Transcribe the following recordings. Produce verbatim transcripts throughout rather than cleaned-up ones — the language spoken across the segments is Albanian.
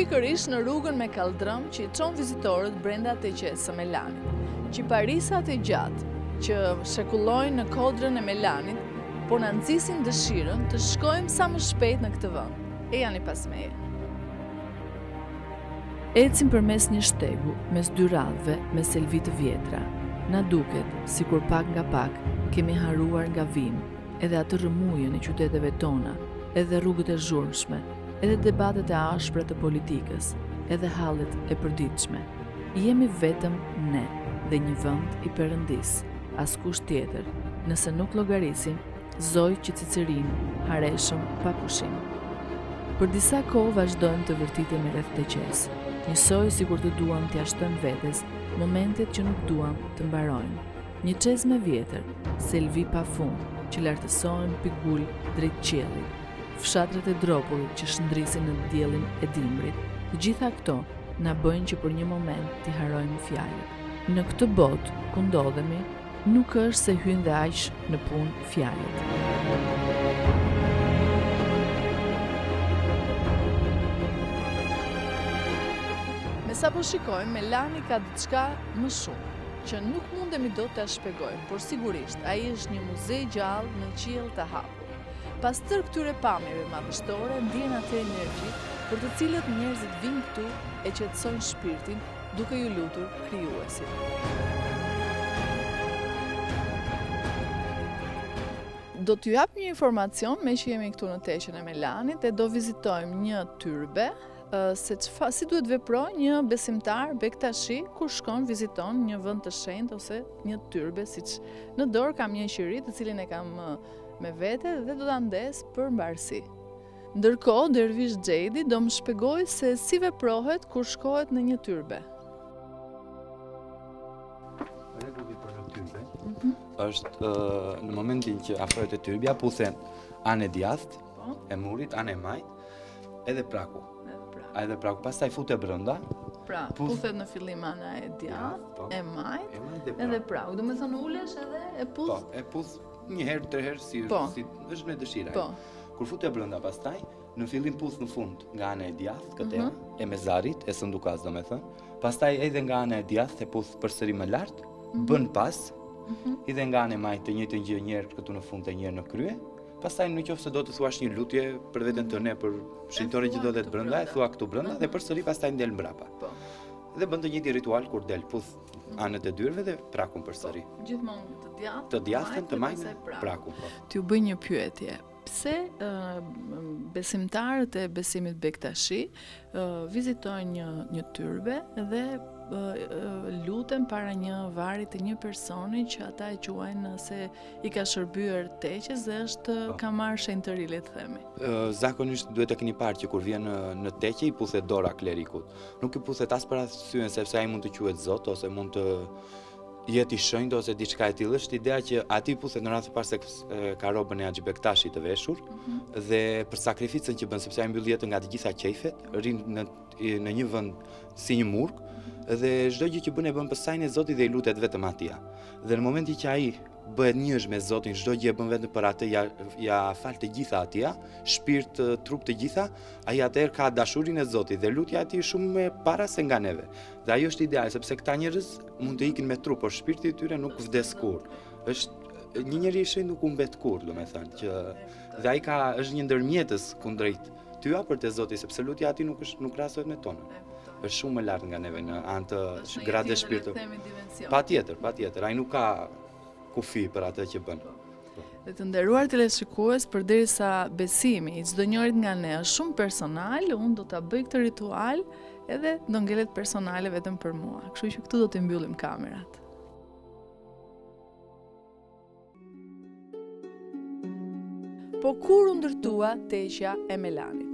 pikërisht në rrugën me kaldrëm që i çon vizitorët brenda teqes së Melanit. Qiparisat e gjatë që shekullojnë në kodrën e Melanit, po na nxisin dëshirën të shkojmë sa më shpejt në këtë vend. E janë i pasmeje. Ecim përmes një shtegu, mes dy radhëve, me selvi të vjetra. Na duket, sikur pak nga pak, kemi haruar nga vim, edhe atë rrëmujën e qyteteve tona, edhe rrugët e zhurmshme, edhe debatet e ashpra të politikës, edhe hallet e përditshme. Jemi vetëm ne dhe një vend i Perëndis, askush tjetër, nëse nuk llogarisim Zoj që Cicirin, hareshëm pa pushim. Për disa kohë vazhdojmë të vërtitemi rreth teqes, njësoj sikur të duam t'ia shtojmë vetes momentet që nuk duam të mbarojnë. Një çezme vjetër, selvi pafund, që lartësohen pikul drejt qiellit, fshatrat e dropullit që shndrisin në diellin e dimrit. Të gjitha këto na bëjnë që për një moment t'i harojmë fjalët. Në këtë botë ku ndodhemi, nuk është se hynë dhe aq në punë fjalët. Me sa po shikojmë, Melani ka diçka më shumë, që nuk mundemi do të shpjegojmë, por sigurisht ai është një muze gjallë në qiell të hapur. Pas tërë këtyre pamjeve madhështore, ndjen atë energji për të cilët njerëzit vinë këtu e qetësojnë shpirtin duke ju lutur krijuesit. Do t'ju jap një informacion me që jemi këtu në teqen e Melanit e do vizitojmë një tyrbe, se qfa, si duhet veproj një besimtar Bektashi kur shkon viziton një vend të shenjtë ose një tyrbe, siç në dorë kam një qiri të cilin e kam me vete dhe do ta ndes për mbarësi. Ndërkohë, Dervish Xhedi do më shpjegoj se si veprohet kur shkohet në një tyrbe. Rregulli për në tyrbe është uh, në momentin që afrohet e tyrbja, puthen anë e djathtë e murit, anë e majt, edhe praku. A edhe praku, pastaj futet brenda. Pra, puthet në fillim ana e djathtë, e majt, edhe praku. Do të thonë ulesh edhe e puth. Po, e puth një herë, tre herë si, si është me dëshira. Po. Kur futet brenda pastaj, në fillim puth në fund nga ana e djathtë, këtë uh -huh. e mezarit, e sëndukas domethënë. Pastaj edhe nga ana e djathtë e puth përsëri më lart, uh -huh. bën pas, uh -huh. edhe nga ana e majt të njëjtën gjë një herë këtu në fund e një herë në krye. Pastaj në qoftë se do të thuash një lutje për veten tënde, për shitorin që do të brenda, e thua këtu brenda dhe përsëri pastaj ndel mbrapa. Po. Dhe bën të njëjtin ritual kur del puth anët e dyrve dhe prakun përsëri. Gjithmonë të djathtë, të djathtën, të majtën, prakun. Po. T'ju bëj një pyetje. Pse uh, besimtarët e besimit Bektashi uh, vizitojnë një, një tyrbe dhe uh, uh, luten para një vari të një personi që ata e quajnë se i ka shërbyer teqes dhe është oh. ka marrë shenjtëri, le të themi. Uh, zakonisht duhet të keni parë që kur vjen në, në teqe i puthet dora klerikut. Nuk i puthet as për arsye sepse ai mund të quhet Zot ose mund të jetë i shenjtë ose diçka e tillë. Është ideja që aty puthet në radhë parë se ka robën e Haxhi Bektashit të veshur mm -hmm. dhe për sakrificën që bën sepse ai mbyll jetën nga të gjitha qejfet, rrin në në një vend si një murg dhe çdo gjë që bën e bën për sajnë e Zotit dhe i lutet vetëm atij. Dhe në momentin që ai bëhet njësh me Zotin, çdo gjë e bën vetëm për atë, ja, ja fal të gjitha atij, shpirt, trup të gjitha, ai atëherë ka dashurinë e Zotit dhe lutja e tij shumë më para se nga neve. Dhe ajo është ideja, sepse këta njerëz mund të ikin me trup, por shpirti i tyre nuk vdes kurrë. Është një njeri i shenjtë nuk u mbet kurrë, domethënë që dhe ai ka është një ndërmjetës kundrejt tyja për te Zoti, sepse lutja e tij nuk është nuk krahasohet me tonën. Është shumë më lart nga neve në anë të gradë të shpirtit. Patjetër, patjetër, ai nuk ka kufi për atë që bën. Dhe të nderuar teleshikues, përderisa besimi i çdo njërit nga ne është shumë personal, unë do ta bëj këtë ritual edhe do ngelet personale vetëm për mua. Kështu që këtu do të mbyllim kamerat. Po kur u ndërtua teqja e Melanit?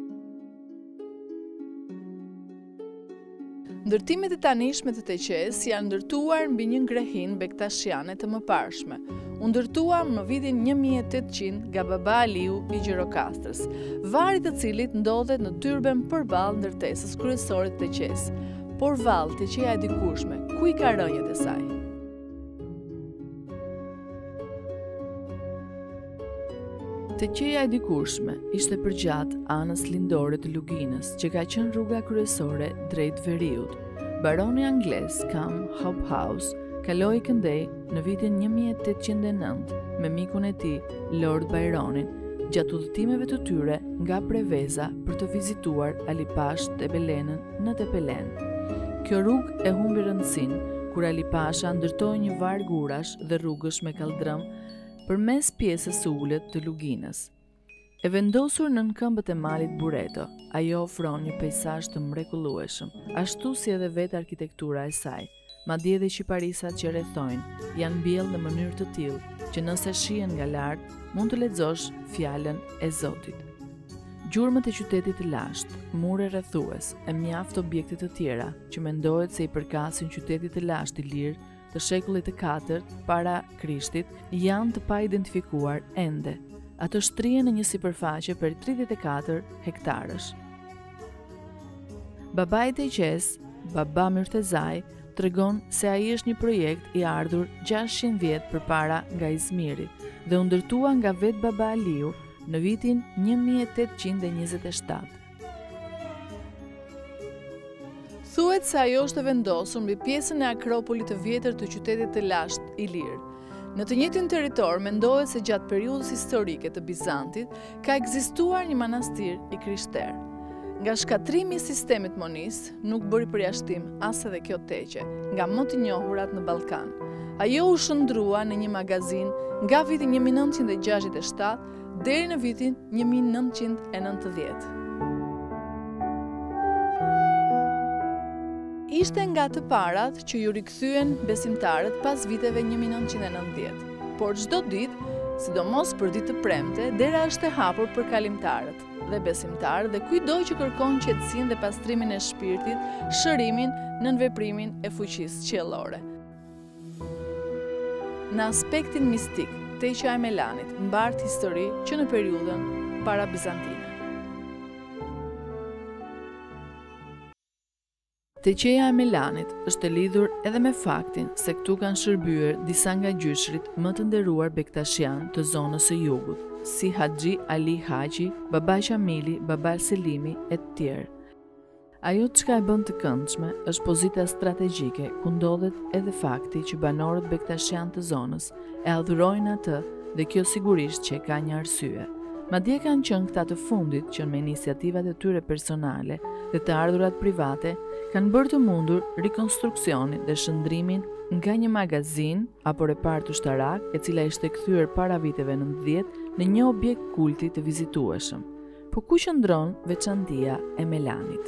Ndërtimet e tanishme të teqes janë ndërtuar mbi një ngrehin bektashiane të mëparshme. U ndërtuam në vitin një mijë e tetëqind nga Baba Aliu i Gjirokastrës, vari i cilit ndodhet në tyrben përballë ndërtesës kryesore të teqes. Por vallë teqeja e dikurshme, ku i ka rënjët e saj? Teqeja e dikurshme ishte përgjatë anës lindore të Luginës, që ka qenë rruga kryesore drejt veriut. Baroni anglez Cam Hobhouse kaloi këndej në vitin një mijë e tetëqind e nëntë me mikun e tij Lord Byronin, gjatë udhëtimeve të tyre nga Preveza për të vizituar Alipasht e Belenën në Tepelen. Kjo rrugë e humbi rëndësinë kur Alipasha ndërtoi një varg urash dhe rrugësh me kaldrëm përmes pjesës së ulët të Luginës. E vendosur nën këmbët e malit Bureto, ajo ofron një peizazh të mrekullueshëm, ashtu si edhe vetë arkitektura e saj. Madje edhe qyparisat që rrethojnë janë mbjellë në mënyrë të tillë që nëse shihen nga lart mund të lexosh fjalën e Zotit. Gjurmët e qytetit të lashtë, mure rrethues e mjaft objekte të tjera që mendohet se i përkasin qytetit të lashtë i lirë të shekullit të katërt para Krishtit janë të pa identifikuar ende. Ato shtrihen në një sipërfaqe për tridhjetë e katër hektarësh. Babai i Teqes, Baba Myrtezaj, tregon se ai është një projekt i ardhur gjashtëqind vjet përpara nga Izmiri dhe u ndërtua nga vet Baba Aliu në vitin një mijë e tetëqind e njëzet e shtatë. Thuhet se ajo është e vendosur mbi pjesën e akropolit të vjetër të qytetit të lashtë i lirë. Në të njëjtin territor mendohet se gjatë periudhës historike të Bizantit ka ekzistuar një manastir i krishterë. Nga shkatrimi i sistemit monis, nuk bëri përjashtim as edhe kjo teqe, nga më të njohurat në Ballkan. Ajo u shndrua në një magazin nga viti një mijë e nëntëqind e gjashtëdhjetë e shtatë deri në vitin një mijë e nëntëqind e nëntëdhjetë. Ishte nga të parat që ju rikthyen besimtarët pas viteve një mijë e nëntëqind e nëntëdhjetë, por çdo ditë, sidomos për ditë të premte, dera është e hapur për kalimtarët dhe besimtarë dhe kujdo që kërkon qetësinë dhe pastrimin e shpirtit, shërimin nën veprimin e fuqisë qiellore. Në aspektin mistik, Teqja e Melanit mbart histori që në periudhën para bizantine. Teqeja e Melanit është e lidhur edhe me faktin se këtu kanë shërbyer disa nga gjyshrit më të nderuar bektashian të zonës së jugut, si Haxhi Ali Haxhi, Baba Qamili, Baba Selimi e të tjerë. Ajo çka e bën të këndshme është pozita strategjike ku ndodhet edhe fakti që banorët bektashian të zonës e adhurojnë atë dhe kjo sigurisht që ka një arsye. Madje kanë qenë këta të fundit që me iniciativat e tyre personale dhe të ardhurat private kanë bërë të mundur rikonstruksionin dhe shëndrimin nga një magazin apo repartë ushtarak e cila ishte kthyer para viteve nëntëdhjetë në një objekt kulti të vizitueshëm. Po ku qëndron veçantia e Melanit?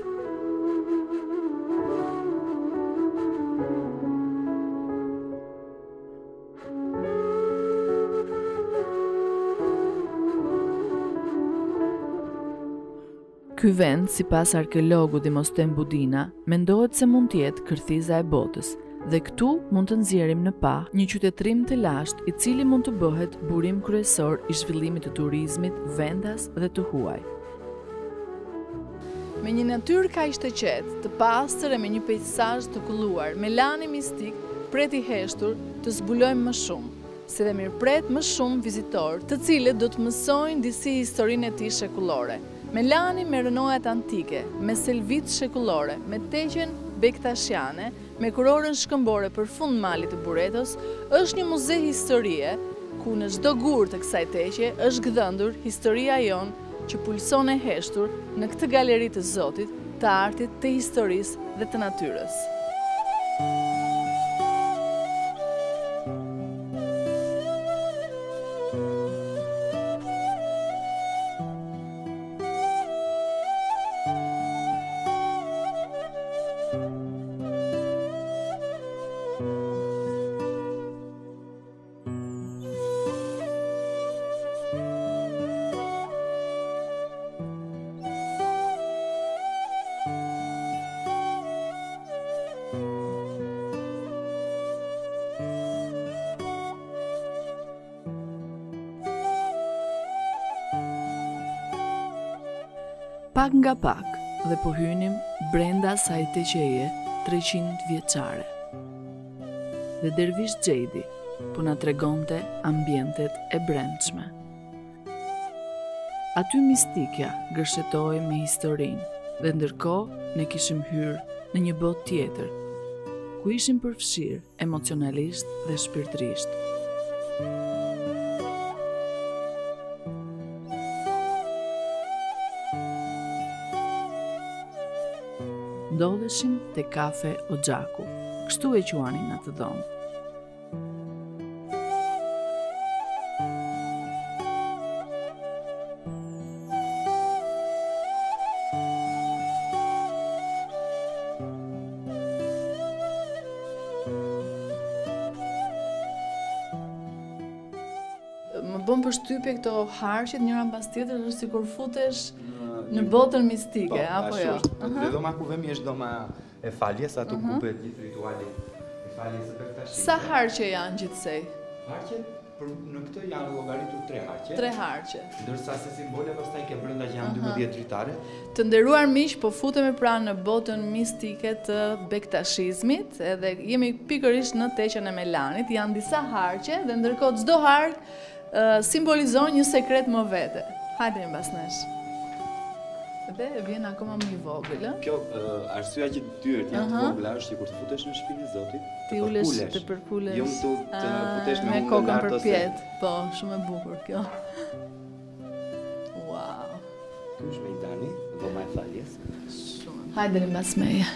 Ky vend, sipas arkeologu Dimosthenë Budina, mendohet se mund të jetë kërthiza e botës, dhe këtu mund të nxjerrim në pa një qytetërim të lashtë i cili mund të bëhet burim kryesor i zhvillimit të turizmit vendas dhe të huaj. Me një natyrë kaq të qetë, të pastër e me një peizazh të kulluar, Melani mistik pret i heshtur të zbulojmë më shumë, se dhe mirëpret më shumë vizitorë, të cilët do të mësojnë disi historinë e tij shekullore. Melani me rënojat antike, me selvit shekullore, me teqen bektashiane, me kurorën shkëmbore për fund malit të Buretos, është një muze historie, ku në çdo gur të kësaj teqe është gdhëndur historia jonë që pulson e heshtur në këtë galeri të Zotit, të artit, të historisë dhe të natyrës. Pak nga pak dhe po hynim brenda asaj teqeje treqind vjeçare. Dhe Dervish Xhejdi po na tregonte ambientet e brendshme. Aty mistikja gërshetoi me historinë, dhe ndërkohë ne kishim hyrë në një botë tjetër, ku ishim përfshirë emocionalisht dhe shpirtërisht. Ndodheshim te kafe Oxhaku, kështu e quanin atë dhomë. Më bën përshtypje këto harqet njëra mbas tjetrës, është sikur futesh në botën mistike, apo jo? Dhe dhoma ku vemi është dhoma e faljes, ato ku bëhet gjithë rituali e faljes së Bektashit. Sa harqe janë gjithsej? Harqet për në këtë janë llogaritur tre harqe. Tre harqe. Ndërsa se simbole pastaj ke brenda që janë dymbëdhjetë dritare. Të nderuar miq, po futemi pra në botën mistike të bektashizmit, edhe jemi pikërisht në teqen e Melanit. Janë disa harqe dhe ndërkohë çdo hark uh, simbolizon një sekret më vete. Hajde mbas nesh. Dhe vjen akoma më i vogël, ë? Kjo uh, arsyeja që dyert janë të vogla është që kur të futesh në shtëpinë e Zotit, ti ulesh të përpulesh. Jo të, të futesh me, me kokën përpjet. Po, shumë e bukur kjo. Wow. Ky është Mejdani, dhoma e faljes. Shumë. Hajde mbas meje.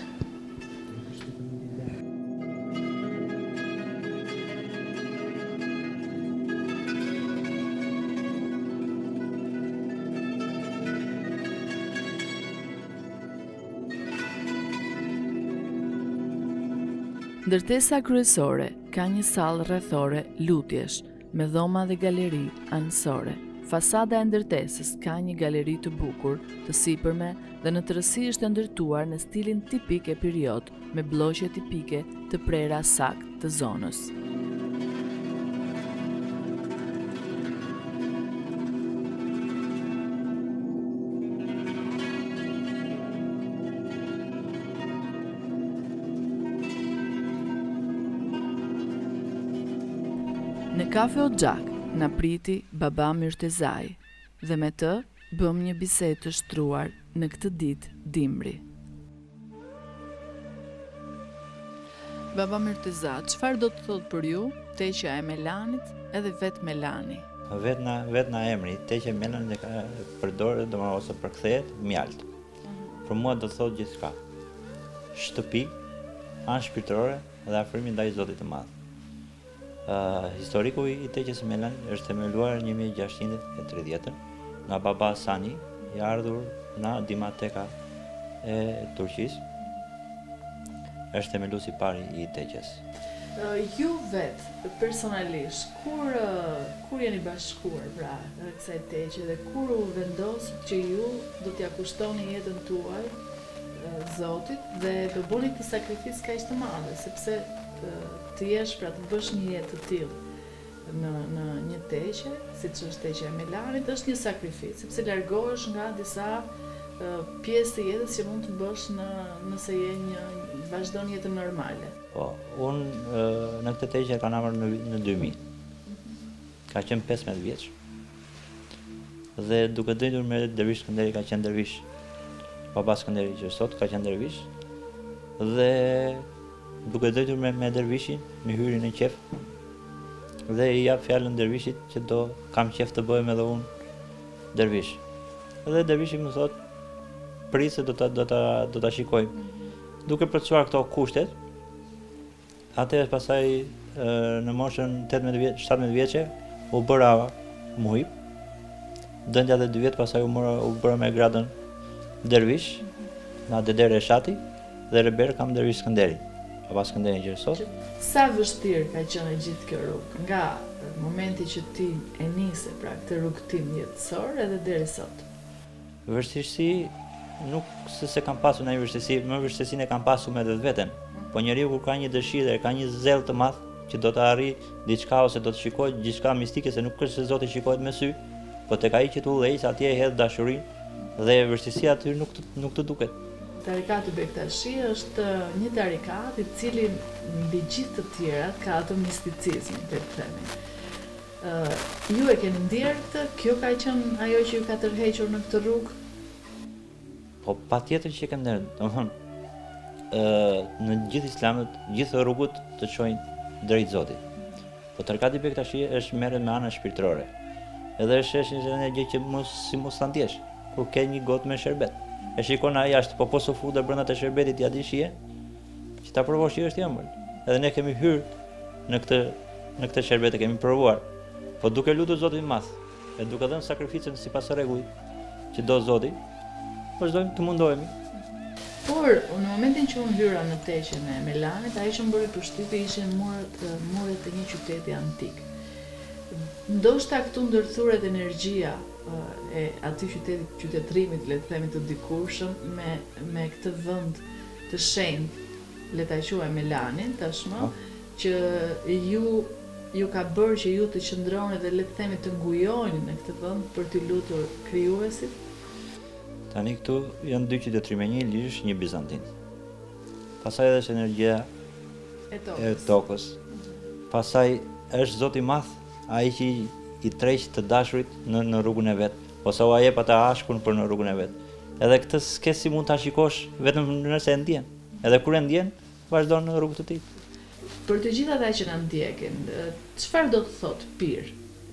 Ndërtesa kryesore ka një sallë rrethore lutjesh me dhoma dhe galeri anësore. Fasada e ndërtesës ka një galeri të bukur, të sipërme dhe në tërësi është ndërtuar në stilin tipik e periudhë me blloqe tipike të prera sakt të zonës. Në kafe Oxhak na priti baba Myrtezaj dhe me të bëm një bisedë të shtruar në këtë ditë dimri. Baba Myrtezaj, çfarë do të thotë për ju teqja e Melanit edhe vetë Melani? Vetë na vetë na emri, teqja e Melanit ka përdoret domosdoshmë ose përkthehet mjalt. Për mua do të thotë gjithçka. Shtëpi, anë shpirtërore dhe afrimi ndaj Zotit të Madh. Uh, historiku i teqes Melanit është themeluar një mijë e gjashtëqind e tridhjetën nga baba Sani, i ardhur nga Dimateka e Turqisë. Është themeluesi i parë i teqes. Uh, ju vetë personalisht kur uh, kur jeni bashkuar pra kësaj teqe dhe kur u vendosët që ju do t'ia kushtoni jetën tuaj uh, Zotit dhe do bëni këtë sakrificë kaq të madhe, sepse të jesh pra të bësh një jetë të tillë në në një teqe, siç është teqja e Melanit, është një sakrificë, sepse largohesh nga disa uh, pjesë të jetës që mund të bësh në nëse je një vazhdon jetën normale. Po, unë uh, në këtë teqe kam ardhur në në dy mijë. Ka qenë pesëmbëdhjetë vjeç. Dhe duke dëgjuar me Dervish Skënderi, ka qenë dervish. Baba Skënderi që sot ka qenë dervish. Dhe duke dëgjuar me, me dervishin, me hyrjen e qef, dhe i jap fjalën dervishit që do kam qef të bëhem edhe unë dervish. Dhe dervishi më thot, prit se do ta do ta do ta shikojmë. Duke përcaktuar këto kushtet, atëherë pasaj në moshën tetëmbëdhjetë vjeç, shtatëmbëdhjetë vjeçe u bëra muhip. Dëndja dhe dy vjet pasaj u mora u bëra me gradën dervish nga Deder Reshati dhe reber kam Dervish Skënderi. Baba Skënderi që sot. Sa vështirë ka qenë gjithë kjo rrugë, nga momenti që ti e nise pra këtë rrugëtim jetësor edhe deri sot? Vështirësi nuk se se kam pasur ndonjë vështirësi, më vështirësinë e kam pasur me vetveten. Po njeriu kur ka një dëshirë dhe ka një zell të madh që do të arrijë diçka ose do të shikojë diçka mistike, se nuk është se Zoti shikohet me sy, po tek ai që tu udhëheq atje e hedh dashurinë dhe vështirësia aty nuk të, nuk të duket. Tarikati Bektashi është një tarikat i cili mbi gjithë të tjerat ka atë misticizmin, le të themi. Uh, ju e keni ndjerë këtë? Kjo ka qenë ajo që ju ka tërhequr në këtë rrugë? Po pa tjetër që kem nërë, do më thonë, në gjithë islamët, gjithë rrugët të çojnë drejt Zotit. Po tarikati Bektashi është merret me ana shpirtërore. Edhe është është një gjë që mos si mos ta ndjesh, kur ke një gotë me sherbet. E shikon ai jashtë, po po su futet brenda të sherbetit ja di shije, që ta provosh që është i ëmbël. Edhe ne kemi hyrë në këtë në këtë sherbet e kemi provuar. Po duke lutur Zotin Madh, e duke dhënë sakrificën sipas rregullit që do Zoti, vazhdojmë të mundohemi. Por, në momentin që unë hyra në teqen e Melanit, ajo që më bëri përshtypje ishin muret, muret të një qyteti antik. Ndoshta këtu ndërthuret energjia e aty qytetit, qytetërimit, le të themi të dikurshëm, me, me këtë vend të shenjtë, le ta quaj Melanin tashmë, oh. që ju ju ka bërë që ju të qëndroni dhe le të themi të ngujoni në këtë vend për të lutur krijuesit? Tani këtu janë dy qytetëri me një lish, një bizantin. Pastaj edhe është energjia e tokës. E tokës. Pastaj është Zoti i Madh, ai që i treq të dashurit në në rrugën e vet, ose u jep ata ashkun për në rrugën e vet. Edhe këtë s'ke si mund ta shikosh vetëm nëse e ndjen. Edhe kur e ndjen, vazhdon në rrugën e tij. Për të gjithë ata që na ndjekin, çfarë do të thotë pir?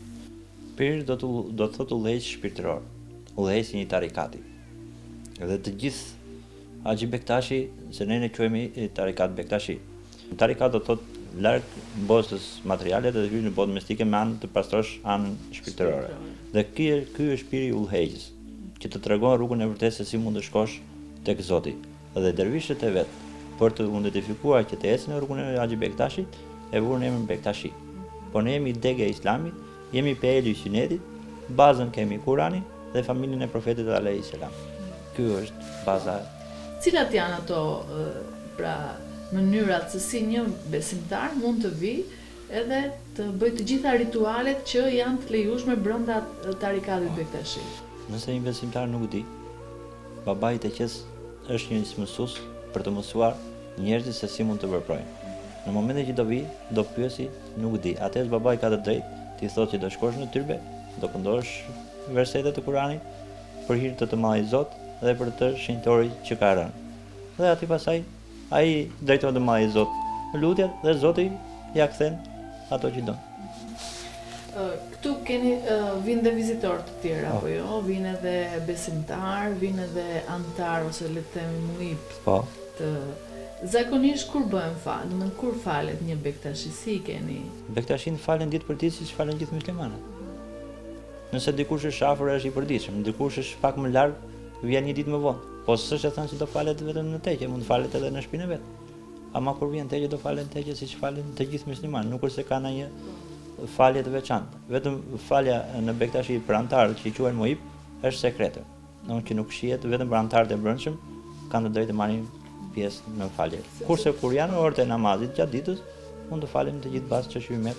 Pir do të do të thotë udhëheq shpirtëror, udhëheq i një tarikati. Edhe të gjithë Haxhi Bektashi, se ne ne quhemi tarikat Bektashi. Tarikat do të thotë larg botës materiale dhe hyj në botën mistike me anë të pastrosh anën shpirtërore. Dhe ky ky është piri i udhëheqjes, që të tregon rrugën e vërtetë se si mund të shkosh tek Zoti. Dhe dervishët e vet, për të identifikuar që të ecën në rrugën e Haxhi Bektashit, e vurën emrin Bektashi. Po ne jemi degë e Islamit, jemi pejeli i Sunetit, bazën kemi Kur'anin dhe familjen e Profetit alayhis salam. Ky është baza. Cilat janë ato pra mënyrat se si një besimtar mund të vi edhe të bëj të gjitha ritualet që janë të lejueshme brenda tarikatit Bektashi? Nëse një besimtar nuk di, babai i teqes është një mësues për të mësuar njerëzit se si mund të veprojnë. Në momentin që do vi, do pyesi, nuk di. Atëherë babai ka të drejtë, ti thotë që do shkosh në tyrbe, do këndosh versetet të Kuranit për hir të të Madhit Zot dhe për të shenjtorit që ka rënë. Dhe aty pasaj ai drejtohet të Madhit Zot në lutjet dhe Zoti ja kthen ato që don. Këtu keni uh, vinë dhe vizitorë të tjerë, oh. apo jo? Vinë edhe besimtar, vinë edhe antar ose le të themi muip. Po. Të zakonisht kur bëhen fal, do të thonë kur falet një Bektashi, si keni? Bektashin falen ditë për ditë siç falen gjithë muslimanët. Nëse dikush është afër është i përditshëm, dikush është pak më larg, vjen një ditë më vonë. Po s'është e thënë se do falet vetëm në teqe, mund të falet edhe në shtëpinë e vet. Ama kur vjen teqe do falen teqe siç falen të gjithë muslimanët, nuk është se ka ndonjë falje të veçantë. Vetëm falja në Bektashi për antarët që i quhen muip është sekrete. Domethënë që nuk shihet vetëm për antarët e brendshëm kanë të drejtë të marrin pjesë në falje. Kurse kur janë orët e namazit gjatë ditës, mund të falen të gjithë bazë çështjeve.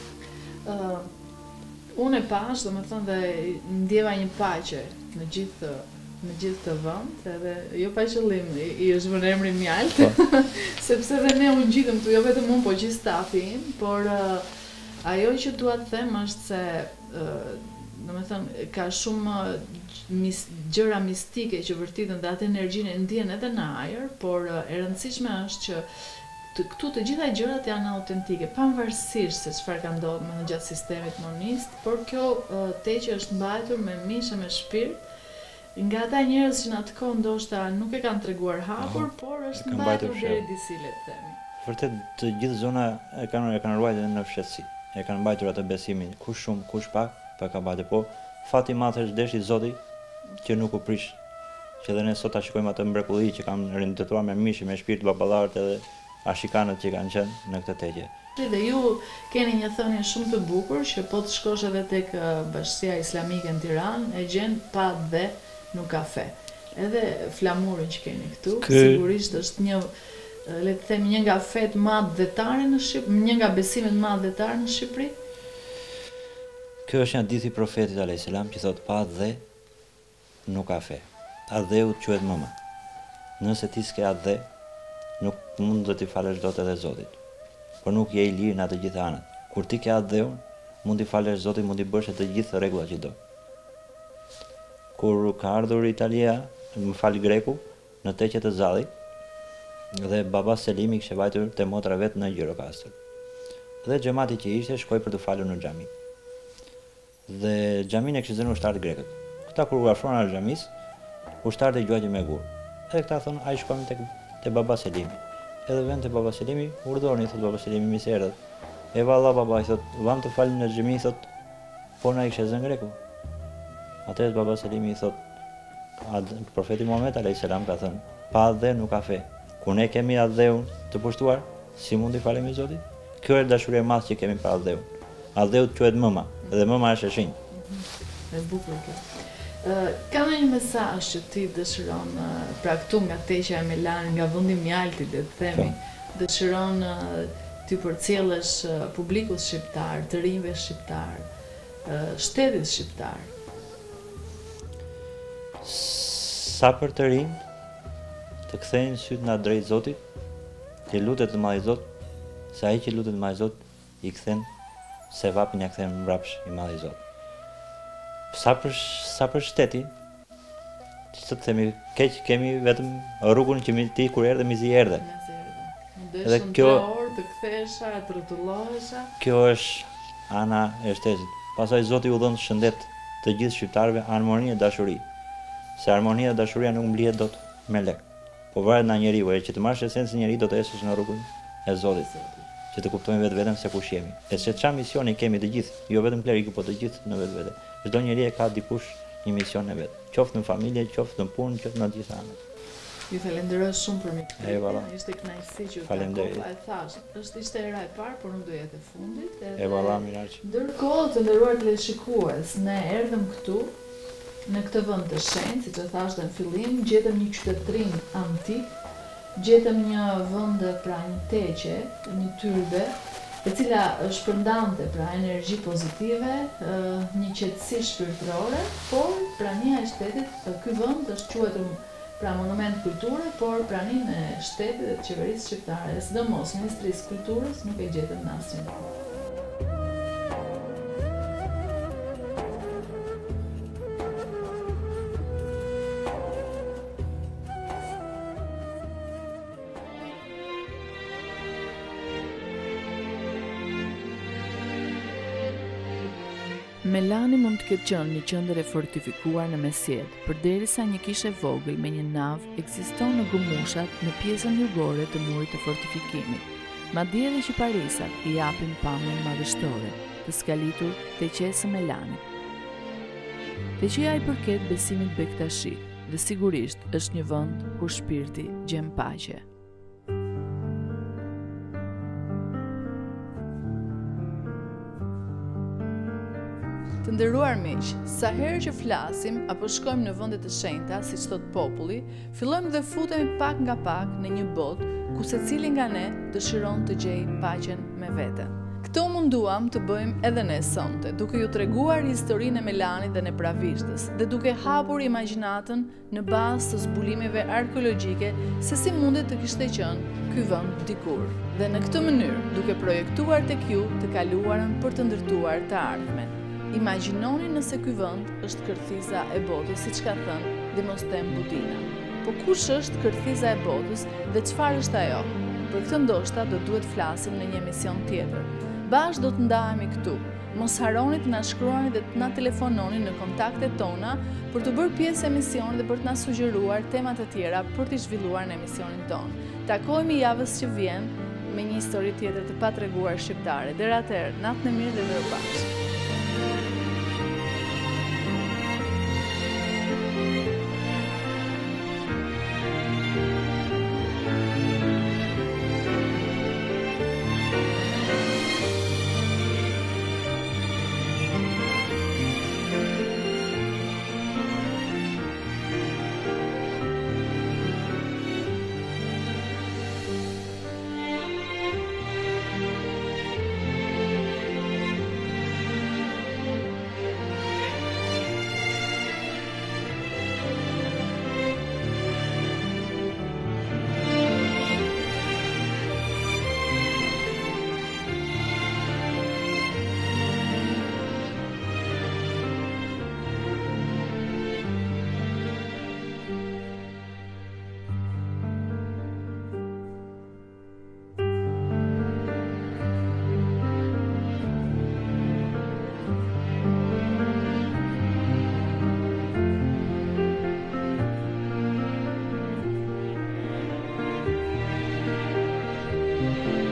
Ë uh, unë e pash, domethënë dhe ndjeva një paqe në gjithë në gjithë të vend, edhe jo pa qëllim, i, i është vënë emri mjalt, sepse edhe ne u ngjitëm këtu, jo vetëm unë, po gjithë stafi im, por uh, ajo që dua të them është se uh, domethënë ka shumë mis, gjëra mistike që vërtetën dhe atë energjinë e ndjen edhe në ajër, por uh, e rëndësishme është që të, këtu të gjitha gjërat janë autentike, pavarësisht se çfarë ka ndodhur në gjatë sistemit monist, por kjo uh, teqe është mbajtur me mishë me shpirt nga ata njerëz që në atë kohë ndoshta nuk e kanë treguar hapur, oh, por është mbajtur deri disi, le të themi. Vërtet të gjithë zona e kanë e kanë ruajtur në fshehtësi. E kanë mbajtur atë besimin, kush shumë, kush pak, pa ka mbajtur. Po fati i madh është deshi i Zotit që nuk u prish. Që edhe ne sot ta shikojmë atë mrekulli që kanë rindetuar me mishë, me shpirt baballarët edhe ashikanët që kanë qenë në këtë teqe. Dhe ju keni një thënie shumë të bukur që po të shkosh edhe tek Bashkia Islamike në Tiranë, e gjen pa dhe nuk kafe. Edhe flamurin që keni këtu, Kë... sigurisht është një, le të themi, një nga fet madh detare në Shqipëri, një nga besimet madh detare në Shqipëri. Kjo është një hadith i Profetit alayhis salam që thotë pa dhe nuk ka fe. Adheu quhet mëma. Nëse ti s'ke adhe, nuk mund të t'i falësh dot edhe Zotit. Por nuk je i lirë në atë gjithë anët. Kur ti ke adheun, mund t'i falësh Zotit, mund t'i bësh të gjithë rregullat që do. Kur ka ardhur Italia, më fal greku, në teqet e Zallit, dhe baba Selimi kishte vajtur te motra vet në Gjirokastër. Dhe xhamati që ishte shkoi për të falur në xhami. Dhe xhamin e kishin zënë ushtarët grekët. Këta kur u afronin në xhamis, ushtarët e gjuajtën me gur. Dhe këta thonë, ai shkojmë tek te baba Selimi. Edhe vend te baba Selimi, urdhëroni, thot baba Selimi, mi se erdhët. E valla baba i thot, vam të falim në xhami, thot, po na i kishte zënë greku. Atëherë baba Selimi i thot, profeti Muhammed alayhis salam ka thënë, pa dhe nuk ka fe. Kur ne kemi adheun të pushtuar, si mund t'i falemi Zotit? Kjo është dashuria e madhe që kemi për adheun. Adheu quhet mëma, dhe mëma është e shenjtë. Është bukur kjo. Ka një mesazh që ti dëshiron, pra këtu nga Teqja e Melanit, nga vendi Mjalti, le të themi, dëshiron ti përcjellësh publikut shqiptar, të rinjve shqiptar, shtetit shqiptar? Sa për të rinj, të kthejnë syt nga drejt Zotit, të lutet të Madhi Zot, se ai që lutet të Madhi Zot i kthen sevapin ja kthen mbrapsh i Madhi Zot. Sa për sa për shtetin, që të themi, keq kemi vetëm rrugën që mi ti kur erdhe mi zi erdhe. Edhe kjo orë të kthesha, të rrotullohesha. Kjo është ana e shtetit. Pastaj Zoti u dhon shëndet të gjithë shqiptarëve, harmoni e dashuri. Se harmonia dhe dashuria nuk mblihet dot me lek. Po varet nga njeriu, që të marrësh esencën e njeriu do të ecësh në rrugën e Zotit, që të kuptojmë vetë vetëm se kush jemi. E se çfarë misioni kemi të gjithë, jo vetëm kleriku, po të gjithë në vetvete. Çdo njeri e ka dikush një mision e vet, qoftë në familje, qoftë në punë, qoftë në gjithë anët. Ju falenderoj shumë për mikrofonin. Ishte kënaqësi që u takova, e thash. Është ishte era e parë, por nuk do jetë e fundit. E valla miraq. Ndërkohë, të nderuar teleshikues, ne erdhëm këtu në këtë vend të shenjtë, siç e thash në fillim, gjetëm një qytetërin antik, gjetëm një vend pra një teqe, një tyrbe, e cila shpërndante pra energji pozitive, një qetësi shpirtërore, por prania e shtetit, ky vend është quajtur pra monument kulture, por praninë e shtetit dhe të qeverisë shqiptare, sidomos Ministrisë Kulturës, nuk e gjetëm në asnjë vend. Melani mund të ketë qenë një qendër e fortifikuar në mesjet, përderisa një kishe vogël me një navë ekziston në Gumushat në pjesën jugore të murit të fortifikimit. Madje edhe qyparisat i japin pamjen madhështore të skalitur teqesë së Melanit. Teqeja i përket besimit bektashi dhe sigurisht është një vend ku shpirti gjen paqe. Të nderuar miq, sa herë që flasim apo shkojmë në vende të shenjta, siç thot populli, fillojmë dhe futemi pak nga pak në një botë ku secili nga ne dëshiron të gjejë paqen me veten. Këto munduam të bëjmë edhe ne sonte, duke ju treguar historinë e Melanit dhe Nepravishtës, dhe duke hapur imagjinatën në bazë të zbulimeve arkeologjike se si mundet të kishte qenë ky vend dikur. Dhe në këtë mënyrë, duke projektuar tek ju të kaluarën për të ndërtuar të ardhmen. Imagjinoni nëse ky vend është kërthiza e botës, siç ka thënë Demosthenes Budina. Po kush është kërthiza e botës dhe çfarë është ajo? Për këtë ndoshta do duhet flasim në një emision tjetër. Bashkë do të ndahemi këtu. Mos harroni të na shkruani dhe të na telefononi në kontaktet tona për të bërë pjesë e emisionit dhe për të na sugjeruar tema të tjera për të zhvilluar në emisionin tonë. Takohemi javës që vjen me një histori tjetër të patreguar shqiptare. Deri atëherë, natën e mirë dhe mirupafshim. Thank you.